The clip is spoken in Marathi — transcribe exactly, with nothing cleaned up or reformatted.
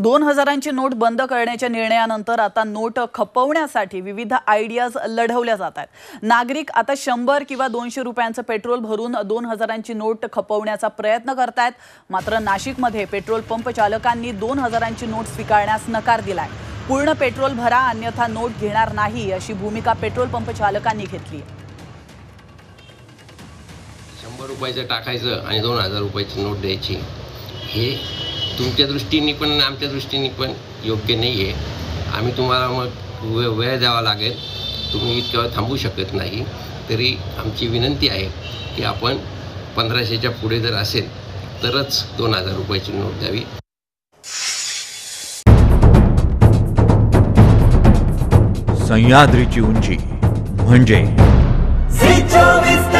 दोन हजारांची नोट बंद करण्याच्या निर्णयानंतर आता नोट खपवण्यासाठी विविध आयडियाज लढवल्या जात आहेत। नागरिक आता शंभर किंवा दोनशे रुपयांचं पेट्रोल भरून दोन हजारांची नोट खपवण्याचा प्रयत्न करतायत। मात्र नाशिकमध्ये पेट्रोल पंप चालकांनी दोन हजारांची नोट स्वीकारण्यास नकार दिलाय। पूर्ण पेट्रोल भरा अन्यथा नोट घेणार नाही अशी भूमिका पेट्रोल पंप चालकांनी घेतली आहे। शंभर रुपयाचं टाकायचं आणि दोन हजार रुपयाची नोट द्यायची हे तुमच्या दृष्टीने पण आमच्या दृष्टीने पण योग्य नाही आहे। आम्ही तुम्हाला मग वे वेळ द्यावा लागेल, तुम्ही इतक्या वेळ थांबू शकत नाही। तरी आमची विनंती आहे की आपण पंधराशेच्या पुढे जर असेल तरच दोन हजार रुपयाची नोट द्यावी। सह्याद्रीची उंची म्हणजे